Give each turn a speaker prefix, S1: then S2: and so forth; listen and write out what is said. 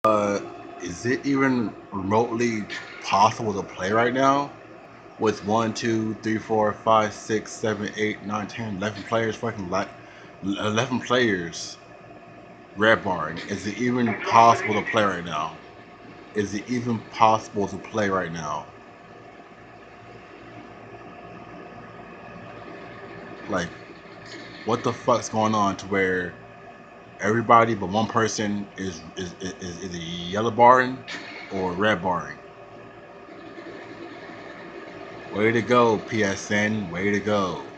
S1: Uh, is it even remotely possible to play right now? With 1, 2, 3, 4, 5, 6, 7, 8, 9, 10, 11 players, 11 players red barring. Is it even possible to play right now? Is it even possible to play right now? Like, what the fuck's going on to where everybody but one person is either yellow barring or red barring? Way to go, PSN. Way to go.